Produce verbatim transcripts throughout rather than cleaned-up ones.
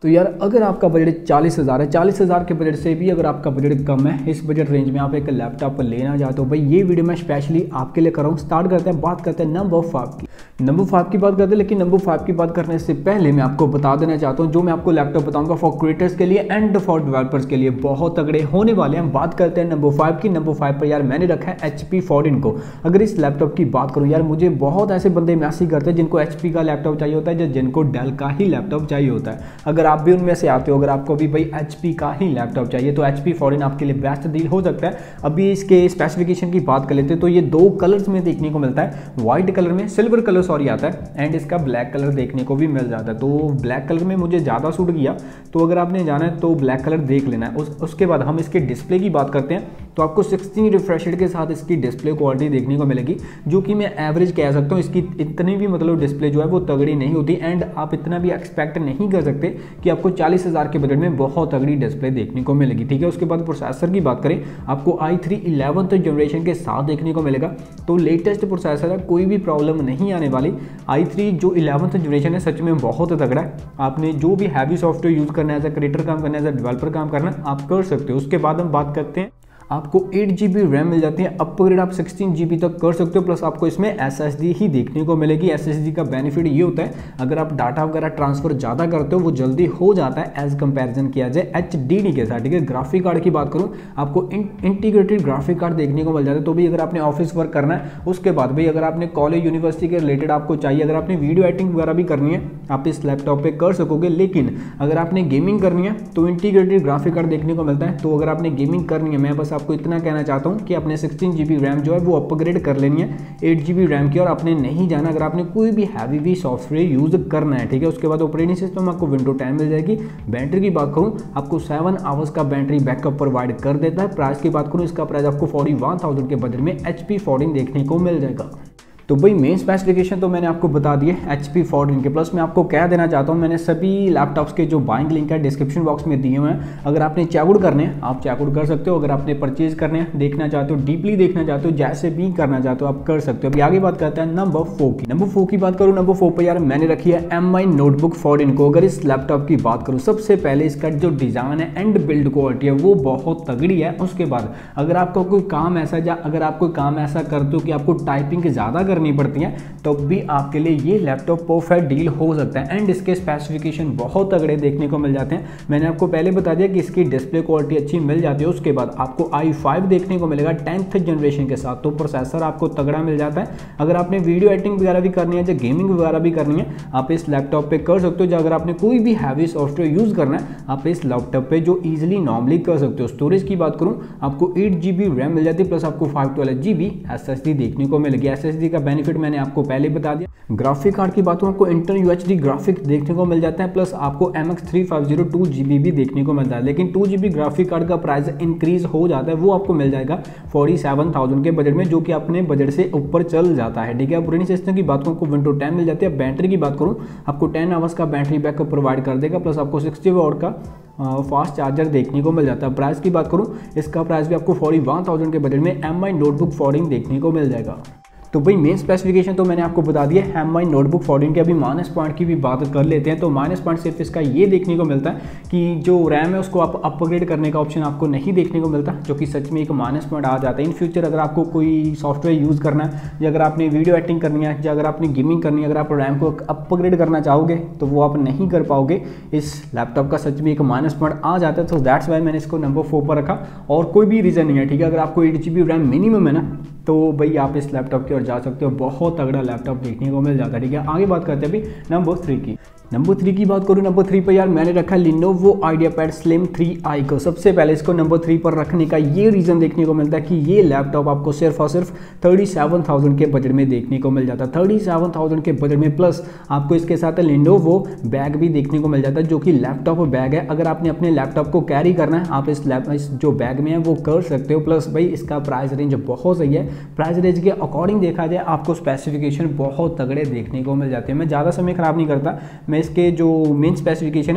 तो यार अगर आपका बजट चालीस हज़ार है, चालीस हज़ार के बजट से भी अगर आपका बजट कम है, इस बजट रेंज में आप एक लैपटॉप लेना चाहते हो, भाई ये वीडियो मैं स्पेशली आपके लिए कर रहा हूँ। स्टार्ट करते हैं, बात करते हैं नंबर फाइव की। नंबर फाइव की बात करते हैं, लेकिन नंबर फाइव की बात करने से पहले मैं आपको बता देना चाहता हूँ, जो मैं आपको लैपटॉप बताऊंगा फॉर क्रिएटर्स के लिए एंड फॉर डेवलपर्स के लिए बहुत तगड़े होने वाले हैं। बात करते हैं नंबर फाइव की। नंबर फाइव पर यार मैंने रखा है एच पी फोर्टीन को। अगर इस लैपटॉप की बात करूँ यार, मुझे बहुत ऐसे बंदे मैसेज करते हैं जिनको एच पी का लैपटॉप चाहिए होता है या जिनको डेल का ही लैपटॉप चाहिए होता है। अगर आप भी उनमें से आते हो, अगर आपको भी भाई एच पी का ही लैपटॉप चाहिए तो एच पी फोर्टीन आपके लिए बेस्ट डील हो सकता है। अभी इसके स्पेसिफिकेशन की बात कर लेते हैं तो ये दो कलर्स में देखने को मिलता है, व्हाइट कलर में, सिल्वर कलर सॉरी आता है, एंड इसका ब्लैक कलर देखने को भी मिल जाता है। तो ब्लैक कलर में मुझे ज़्यादा सूट किया, तो अगर आपने जाना है तो ब्लैक कलर देख लेना है। उस, उसके बाद हम इसके डिस्प्ले की बात करते हैं तो आपको सिक्सटीन रिफ्रेश रेट के साथ इसकी डिस्प्ले क्वालिटी देखने को मिलेगी, जो कि मैं एवरेज कह सकता हूँ। इसकी इतनी भी मतलब डिस्प्ले जो है वो तगड़ी नहीं होती, एंड आप इतना भी एक्सपेक्ट नहीं कर सकते कि आपको चालीस हज़ार के बजट में बहुत तगड़ी डिस्प्ले देखने को मिलेगी, ठीक है। उसके बाद प्रोसेसर की बात करें, आपको आई थ्री इलेवंथ जनरेशन के साथ देखने को मिलेगा, तो लेटेस्ट प्रोसेसर है, कोई भी प्रॉब्लम नहीं आने वाली। आई थ्री जो इलेवंथ जनरेशन है सच में बहुत तगड़ा है। आपने जो भी हैवी सॉफ्टवेयर यूज़ करना है, एज अ क्रिएटर काम करना है, एज अ डेवलपर काम करना आप कर सकते हो। उसके बाद हम बात करते हैं, आपको एट जी बी रैम मिल जाती है, अपग्रेड आप सिक्सटीन जी बी तक कर सकते हो, प्लस आपको इसमें एस एस डी ही देखने को मिलेगी। एस एस डी का बेनिफिट ये होता है, अगर आप डाटा वगैरह ट्रांसफर ज़्यादा करते हो वो जल्दी हो जाता है एज कंपैरिजन किया जाए एच डी डी के साथ, ठीक है। ग्राफिक कार्ड की बात करूँ, आपको इंटीग्रेटेड ग्राफिक कार्ड देखने को मिल जाता है। तो भी अगर आपने ऑफिस वर्क करना है, उसके बाद भाई अगर आपने कॉलेज यूनिवर्सिटी के रिलेटेड आपको चाहिए, अगर आपने वीडियो एडिटिंग वगैरह भी करनी है आप इस लैपटॉप पर कर सकोगे। लेकिन अगर आपने गेमिंग करनी है तो इंटीग्रेटेड ग्राफिक कार्ड देखने को मिलता है। तो अगर आपने गेमिंग करनी है, मैं बस आपको इतना कहना चाहता हूं कि अपने सिक्सटीन जी बी रैम जो है वो अपग्रेड कर लेनी है एट जी बी रैम की, और आपने नहीं जाना अगर आपने कोई भी हैवी भी सॉफ्टवेयर यूज करना है, ठीक है। उसके बाद ऑपरेटिंग सिस्टम आपको विंडो टेन मिल जाएगी। बैटरी की बात करूं, आपको सेवन आवर्स का बैटरी बैकअप प्रोवाइड कर देता है। प्राइस की बात करूं, इसका प्राइस आपको फोर्टी वन थाउजेंड के बजट में एच पी फोर्टीन देखने को मिल जाएगा। तो भाई मेन स्पेसिफिकेशन तो मैंने आपको बता दिए एच पी फोर्टीन के, प्लस मैं आपको कह देना चाहता हूँ मैंने सभी लैपटॉप्स के जो बाइंग लिंक है डिस्क्रिप्शन बॉक्स में दिए हुए हैं। अगर आपने चेकआउट करने हैं आप चेकआउट कर सकते हो, अगर आपने परचेज करने हैं, देखना चाहते हो, डीपली देखना चाहते हो, जैसे भी करना चाहते हो आप कर सकते हो। अभी आगे बात करते हैं नंबर फोर की। नंबर फोर की बात करूँ, नंबर फोर पर यार मैंने रखी है एम आई नोटबुक फोर्टीन को। अगर इस लैपटॉप की बात करूँ, सबसे पहले इसका जो डिज़ाइन है एंड बिल्ड क्वालिटी है वो बहुत तगड़ी है। उसके बाद अगर आपका कोई काम ऐसा या अगर आप कोई काम ऐसा करते हो कि आपको टाइपिंग ज़्यादा करनी पड़ती है, तो भी आपके लिए ये लैपटॉप परफेक्ट डील हो सकता है। एंड इसके स्पेसिफिकेशन बहुत तगड़े देखने को मिल जाते हैं। मैंने आपको पहले बता दिया कि इसकी डिस्प्ले क्वालिटी अच्छी मिल जाती है। उसके बाद आपको आई फाइव देखने को मिलेगा टेंथ जनरेशन के साथ, तो प्रोसेसर आपको तगड़ा मिल जाता है। अगर आपने वीडियो एडिटिंग वगैरह भी करनी है या गेमिंग वगैरह भी करनी है आप इस लैपटॉप पे कर सकते हो। जो अगर आपने कोई भी हैवी सॉफ्टवेयर यूज़ करना है आप इस लैपटॉप पे जो ईजिली नॉर्मली कर सकते हो। स्टोरेज की बात करूँ, आपको एट जी बी रैम मिल जाती है, प्लस आपको five twelve G B S S D देखने को मिलेगी। एस एस डी का बेनिफिट मैंने आपको पहले बता दिया। ग्राफिक कार्ड की बात करूं, आपको इंटरनल यूएचडी ग्राफिक देखने को मिल जाता है, प्लस आपको M X three five zero two G B भी देखने को मिलता है। लेकिन two G B graphic card का प्राइस इंक्रीज हो जाता है, वो आपको मिल जाएगा फोर्टी सेवन थाउजेंड के बजट में, जो कि अपने बजट से ऊपर चल जाता है, ठीक है। ऑपरेटिंग सिस्टम की बात करूँ, आपको विंडो टेन मिल जाती है। बैटरी की बात करूँ, आपको टेन आवर्स का बैटरी बैकअप प्रोवाइड कर देगा, प्लस आपको सिक्सटी वॉट का फास्ट चार्जर देखने को मिल जाता है। प्राइस की बात करूँ, इसका प्राइस भी आपको फोर्टी वन थाउजेंड के बजट में एम आई नोटबुक फोर्टीन देखने को मिल जाएगा। तो भाई मेन स्पेसिफिकेशन तो मैंने आपको बता दिया एम आई नोटबुक फोर्टीन के। अभी माइनस पॉइंट की भी बात कर लेते हैं। तो माइनस पॉइंट सिर्फ इसका ये देखने को मिलता है कि जो रैम है उसको आप अपग्रेड करने का ऑप्शन आपको नहीं देखने को मिलता, जो कि सच में एक माइनस पॉइंट आ जाता है। इन फ्यूचर अगर आपको कोई सॉफ्टवेयर यूज़ करना है या अगर आपने वीडियो एडिटिंग करनी है या अगर आपने गेमिंग करनी है, अगर आप रैम को अपग्रेड करना चाहोगे तो वो आप नहीं कर पाओगे। इस लैपटॉप का सच में एक माइनस पॉइंट आ जाता है, तो दैट्स वाई मैंने इसको नंबर फोर पर रखा, और कोई भी रीज़न नहीं है, ठीक है। अगर आपको eight G B RAM minimum है ना, तो भाई आप इस लैपटॉप की ओर जा सकते हो, बहुत तगड़ा लैपटॉप देखने को मिल जाता है, ठीक है। आगे बात करते हैं अभी नंबर थ्री की। नंबर थ्री की बात करूँ, नंबर थ्री पर यार मैंने रखा Lenovo IdeaPad Slim three I को। सबसे पहले इसको नंबर थ्री पर रखने का ये रीज़न देखने को मिलता है कि ये लैपटॉप आपको सिर्फ और सिर्फ थर्टी सेवन थाउजेंड के बजट में देखने को मिल जाता है। थर्टी सेवन थाउजेंड के बजट में, प्लस आपको इसके साथ Lenovo बैग भी देखने को मिल जाता है, जो कि लैपटॉप बैग है। अगर आपने अपने लैपटॉप को कैरी करना है आप इस लैप इस जो बैग में है वो कर सकते हो। प्लस भाई इसका प्राइस रेंज बहुत सही है। प्राइस रेंज के अकॉर्डिंग देखा जाए आपको स्पेसिफिकेशन बहुत तगड़े देखने को मिल जाते हैं। मैं ज़्यादा समय खराब नहीं करता, मैं इसके जो मेन स्पेसिफिकेशन है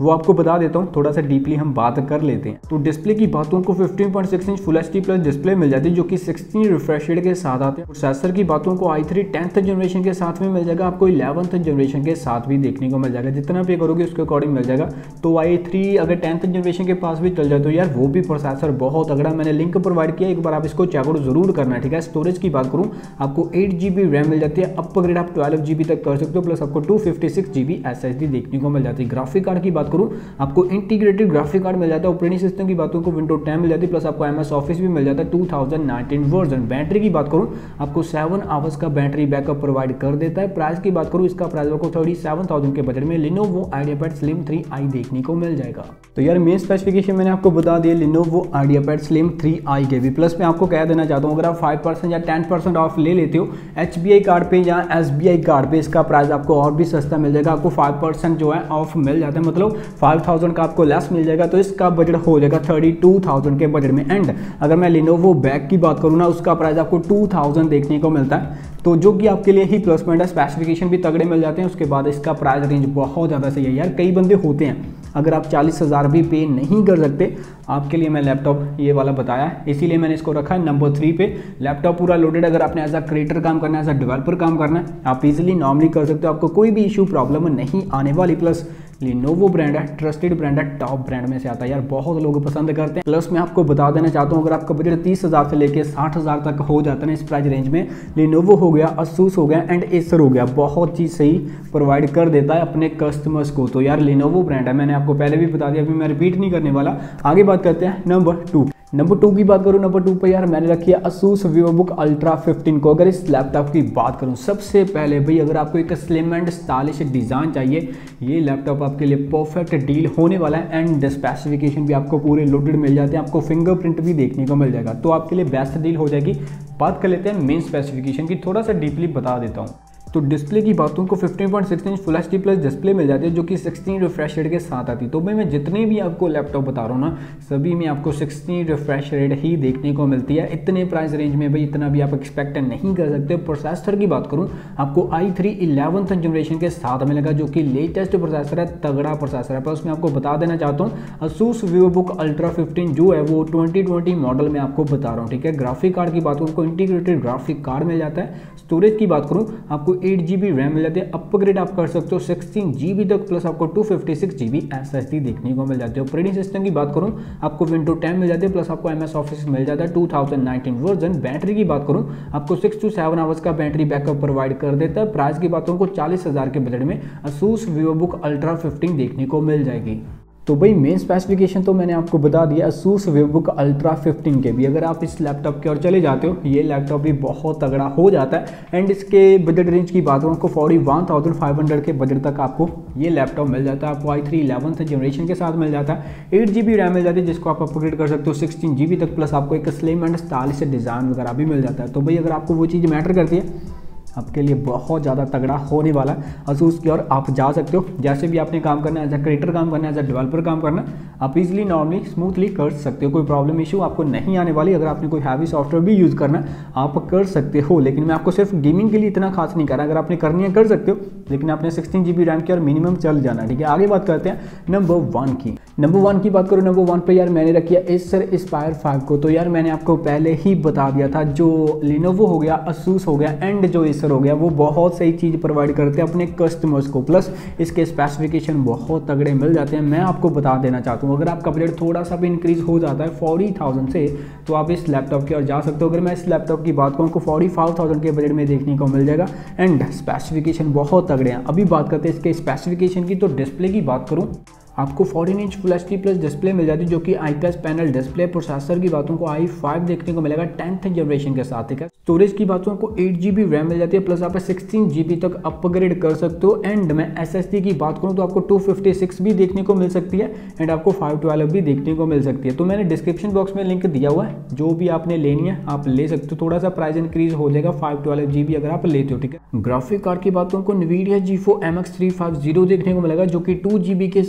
वो आपको बता देता हूँ, थोड़ा सा डीपली हम बात कर लेते हैं। तो डिस्प्ले की बात करूँ को fifteen point six inch full H D plus display मिल जाती है जो कि सिक्सटीन रिफ्रेश रेट के साथ आते हैं। प्रोसेसर की बातों को आई थ्री टेंथ जनरेशन के साथ में मिल जाएगा, आपको इलेवंथ जनरेशन के साथ भी देखने को मिल जाएगा, जितना पे करोगे उसके अकॉर्डिंग मिल जाएगा। तो आई थ्री अगर टेंथ जनरेशन के पास भी चल जाए तो यार वो भी प्रोसेसर बहुत तगड़ा, मैंने लिंक प्रोवाइड किया, एक बार आप इसको चेकआउट जरूर करना है, ठीक है। स्टोरेज की बात करूँ आपको एट जी बी रैम मिल जाती है, अपग्रेड आप ट्वेल्व जी बी तक कर सकते हो, प्लस आपको two fifty six G B S S D देखने को मिल जाती है। ग्राफिक कार्ड की बात करूँ आपको इंटीग्रेटेड ग्राफिक कार्ड मिल जाता है। ऑपरेटिंग सिस्टम की बातों को विंडो टेन मिल जाती है, प्लस आपको एम एस ऑफिस भी मिल जाता है two thousand nineteen version. Battery की बात करूँ आपको सेवन आवर्स का बैटरी बैकअप प्रोवाइड कर देता है। प्राइस की बात करूँ इसका प्राइस आपको थर्टी सेवन थाउजेंड के बजट में Lenovo IdeaPad Slim three I देखने को मिल जाएगा। तो यार मेन स्पेसिफिकेशन मैंने आपको बता दिया Lenovo IdeaPad Slim three I के भी। प्लस मैं आपको कह देना चाहता हूँ अगर आप फाइव परसेंट या टेन परसेंट ऑफ ले लेते हो एच बी आई कार्ड पे या एस बी आई कार्ड पे, इसका प्राइस आपको और भी सस्ता मिल जाएगा, आपको फाइव परसेंट जो है ऑफ मिल जाता है, मतलब फाइव थाउजेंड का आपको लेस मिल जाएगा। तो इसका बजट हो जाएगा थर्टी टू थाउजेंड के बजट में। एंड अगर मैं Lenovo बैग की बात करूँ ना उसका प्राइस आपको टू थाउजेंड देखने को मिलता है, तो जो कि आपके लिए ही प्लस पॉइंट है। स्पेसिफिकेशन भी तगड़े मिल जाते हैं, उसके बाद इसका प्राइस रेंज बहुत ज़्यादा सही है। यार कई बंदे होते हैं अगर आप चालीस हज़ार भी पे नहीं कर सकते, आपके लिए मैं लैपटॉप ये वाला बताया है, इसीलिए मैंने इसको रखा है नंबर थ्री पे। लैपटॉप पूरा लोडेड, अगर आपने एज अ क्रिएटर काम करना है, एज अ डेवलपर काम करना है, आप इजीली नॉर्मली कर सकते हो, आपको कोई भी इशू प्रॉब्लम नहीं आने वाली। प्लस Lenovo ब्रांड है, ट्रस्टेड ब्रांड है, टॉप ब्रांड में से आता है यार, बहुत लोग पसंद करते हैं। प्लस मैं आपको बता देना चाहता हूँ अगर आपका बजट तीस हज़ार से लेकर साठ हज़ार तक हो जाता है ना इस प्राइस रेंज में, Lenovo हो गया, Asus हो गया एंड Acer हो गया, बहुत चीज़ सही प्रोवाइड कर देता है अपने कस्टमर्स को। तो यार Lenovo ब्रांड है, मैंने आपको पहले भी बता दिया, अभी मैं रिपीट नहीं करने वाला। आगे बात करते हैं नंबर टू। नंबर टू की बात करूँ, नंबर टू पर यार मैंने रखी है Asus VivoBook Ultra फिफ्टीन को। अगर इस लैपटॉप की बात करूँ सबसे पहले भाई अगर आपको एक स्लिम एंड स्टाइलिश डिज़ाइन चाहिए, ये लैपटॉप आपके लिए परफेक्ट डील होने वाला है। एंड स्पेसिफिकेशन भी आपको पूरे लोडेड मिल जाते हैं, आपको फिंगरप्रिंट भी देखने को मिल जाएगा, तो आपके लिए बेस्ट डील हो जाएगी। बात कर लेते हैं मेन स्पेसिफिकेशन की, थोड़ा सा डीपली बता देता हूँ। तो डिस्प्ले की बातों को fifteen point six inch full H D plus display मिल जाती है जो कि सिक्सटीन रिफ्रेश रेट के साथ आती है। तो भाई मैं जितने भी आपको लैपटॉप बता रहा हूँ ना सभी में आपको सिक्सटीन रिफ्रेश रेट ही देखने को मिलती है। इतने प्राइस रेंज में भाई इतना भी आप एक्सपेक्ट नहीं कर सकते। प्रोसेसर की बात करूँ आपको आई थ्री इलेवंथ जनरेशन के साथ मिलेगा जो कि लेटेस्ट प्रोसेसर है, तगड़ा प्रोसेसर है। प्लस मैं आपको बता देना चाहता हूँ Asus VivoBook Ultra फिफ्टीन जो है वो ट्वेंटी ट्वेंटी मॉडल में आपको बता रहा हूँ, ठीक है। ग्राफिक कार्ड की बात करूँ आपको इंटीग्रेटेड ग्राफिक कार्ड मिल जाता है। स्टोरेज की बात करूँ आपको एट जी बी रैम मिल जाती है, अपग्रेड आप कर सकते हो सिक्सटीन जी बी तक, प्लस आपको two fifty six G B S S D देखने को मिल जाती है। ऑपरेटिंग सिस्टम की बात करूँ आपको विंडो टेन मिल जाती है, प्लस आपको एम एस ऑफिस मिल जाता है two thousand nineteen version. Battery की बात करूँ आपको सिक्स टू सेवन आवर्स का बैटरी बैकअप प्रोवाइड कर देता है। प्राइस की बात करूँ चालीस हज़ार के बजट में Asus VivoBook Ultra फिफ्टीन देखने को मिल जाएगी। तो भाई मेन स्पेसिफिकेशन तो मैंने आपको बता दिया Asus VivoBook Ultra फिफ्टीन के भी। अगर आप इस लैपटॉप की ओर चले जाते हो ये लैपटॉप भी बहुत तगड़ा हो जाता है। एंड इसके बजट रेंज की बात करूँ आपको forty one thousand five hundred के बजट तक आपको ये लैपटॉप मिल जाता है। आपको आई थ्री इलेवंथ जनरेशन के साथ मिल जाता है, एट जी बी रैम मिल जाती है जिसको आप अपग्रेड कर सकते हो सिक्सटीन जी बी तक, प्लस आपको एक स्लिम एंड स्टाइलिश डिज़ाइन वगैरह भी मिल जाता है। तो भाई अगर आपको वो चीज़ मैटर करती है आपके लिए बहुत ज़्यादा तगड़ा होने वाला है। Asus की ओर आप जा सकते हो, जैसे भी आपने काम करना है, एज अ क्रिएटर काम करना है, एज अ डेवलपर काम करना है, आप इजीली नॉर्मली स्मूथली कर सकते हो, कोई प्रॉब्लम इशू आपको नहीं आने वाली। अगर आपने कोई हैवी सॉफ्टवेयर भी यूज़ करना है आप कर सकते हो, लेकिन मैं आपको सिर्फ गेमिंग के लिए इतना खास नहीं कर रहा। अगर आपने करनी है कर सकते हो, लेकिन आपने सिक्सटीन जी बी रैम की और मिनिमम चल जाना, ठीक है। आगे बात करते हैं नंबर वन की। नंबर वन की बात करूँ, नंबर वन पे यार मैंने रखी है Acer Aspire फाइव को। तो यार मैंने आपको पहले ही बता दिया था जो Lenovo हो गया, Asus हो गया एंड जो Acer हो गया वो बहुत सही चीज़ प्रोवाइड करते हैं अपने कस्टमर्स को। प्लस इसके स्पेसिफिकेशन बहुत तगड़े मिल जाते हैं। मैं आपको बता देना चाहता हूँ अगर आपका बजट थोड़ा सा भी इंक्रीज हो जाता है फोर्टी थाउजेंड से तो आप इस लैपटॉप की ओर जा सकते हो। अगर मैं इस लैपटॉप की बात करूँ तो फोर्टी फाइव थाउजेंड के बजट में देखने को मिल जाएगा एंड स्पेसिफिकेशन बहुत तगड़े हैं। अभी बात करते हैं इसके स्पेसिफिकेशन की। तो डिस्प्ले की बात करूँ आपको fourteen inch full H D plus display मिल जाती है जो कि I P S panel display. Processor की बातों को आई फाइव देखने को मिलेगा टेंथ जनरेशन के साथ, ठीक है। स्टोरेज की बातों को एट जी बी रैम मिल जाती है, प्लस आप सिक्सटीन जी बी तक अपग्रेड कर सकते हो। एंड मैं एस एस डी की बात करूँ तो आपको टू फिफ्टी सिक्स भी देखने को मिल सकती है एंड आपको फाइव ट्वेल्व भी देखने को मिल सकती है। तो मैंने डिस्क्रिप्शन बॉक्स में लिंक दिया हुआ है, जो भी आपने लेनी है आप ले सकते हो। थोड़ा सा प्राइस इंक्रीज हो जाएगा फाइव ट्वेल्व जी बी अगर आप लेते हो, ठीक है। ग्राफिक कार्ड की बातों को NVIDIA GeForce M X three fifty देखने को मिलेगा जो कि टू जी बी के साथ आता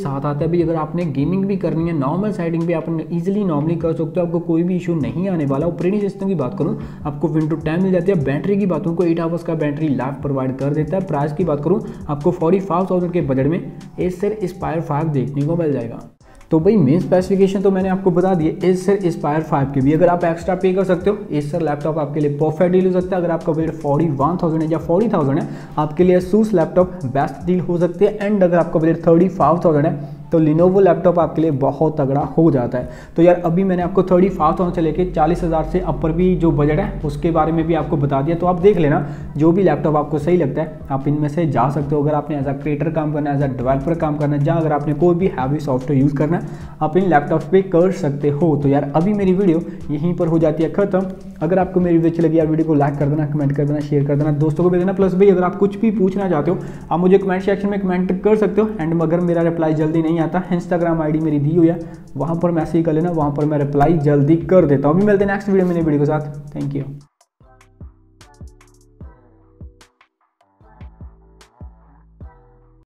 है भाई, अगर आपने गेमिंग भी करनी है, नॉर्मल साइडिंग भी आप इजीली नॉर्मली कर सकते हो, आपको कोई भी इशू नहीं आने वाला। ऑपरेटिंग सिस्टम की बात करूँ आपको विंडो टेन मिल जाती है। बैटरी की बात करूँ को एट आवर्स का बैटरी लाइफ प्रोवाइड कर देता है। प्राइस की बात करूँ आपको फोर्टी फाइव थाउजेंड के बजट में एसर एस्पायर फाइव देखने को मिल जाएगा। तो भाई मेन स्पेसिफिकेशन तो मैंने आपको बता दी है एसर एस्पायर फाइव की भी, अगर आप एक्स्ट्रा पे कर सकते हो एसर लैपटॉप आपके लिए परफेक्ट डील हो सकता है। अगर आपका बजट फोर्टी वन थाउजेंड है या फोर्टी थाउजेंड है आपके लिए एसूस लैपटॉप बेस्ट डील हो सकती है। एंड अगर आपका बजट थर्टी फाइव थाउजेंड है तो लिनोवो लैपटॉप आपके लिए बहुत तगड़ा हो जाता है। तो यार अभी मैंने आपको थर्टी फाइव थाउजेंड से लेके चालीस हज़ार से अपर भी जो बजट है उसके बारे में भी आपको बता दिया। तो आप देख लेना जो भी लैपटॉप आपको सही लगता है आप इनमें से जा सकते हो। अगर आपने एज अ क्रिएटर काम करना है, एज अ डेवलपर काम करना है, जहाँ अगर आपने कोई भी हैवी सॉफ्टवेयर यूज़ करना है आप इन लैपटॉप्स पे कर सकते हो। तो यार अभी मेरी वीडियो यहीं पर हो जाती है खत्म। अगर आपको मेरी वीडियो अच्छी लगी यार वीडियो को लाइक कर देना, कमेंट कर देना, शेयर कर देना, दोस्तों को भेज देना। प्लस भाई अगर आप कुछ भी पूछना चाहते हो आप मुझे कमेंट सेक्शन में कमेंट कर सकते हो। एंड अगर मेरा रिप्लाई जल्दी नहीं आता, इंस्टाग्राम आईडी मेरी दी हुई है वहाँ पर मैसेज कर लेना, वहाँ पर मैं रिप्लाई जल्दी कर देता हूँ। अभी मिलते हैं नेक्स्ट वीडियो में नई वीडियो के साथ। Thank you.